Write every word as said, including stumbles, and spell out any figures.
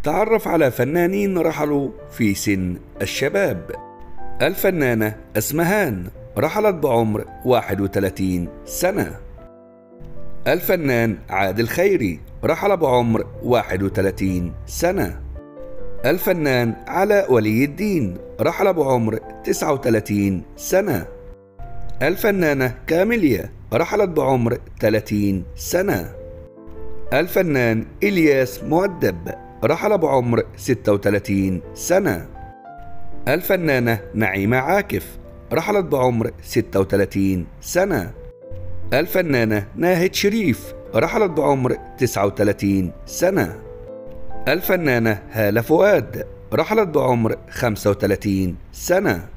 تعرف على فنانين رحلوا في سن الشباب. الفنانة أسمهان رحلت بعمر واحد وثلاثين سنة. الفنان عادل خيري رحل بعمر واحد وثلاثين سنة. الفنان علاء ولي الدين رحل بعمر تسعة وثلاثين سنة. الفنانة كاميليا رحلت بعمر ثلاثين سنة. الفنان إلياس مؤدب رحل بعمر ستة وثلاثين سنة. الفنانة نعيمة عاكف رحلت بعمر ستة وثلاثين سنة. الفنانة ناهد شريف رحلت بعمر تسعة وثلاثين سنة. الفنانة هالة فؤاد رحلت بعمر خمسة وثلاثين سنة.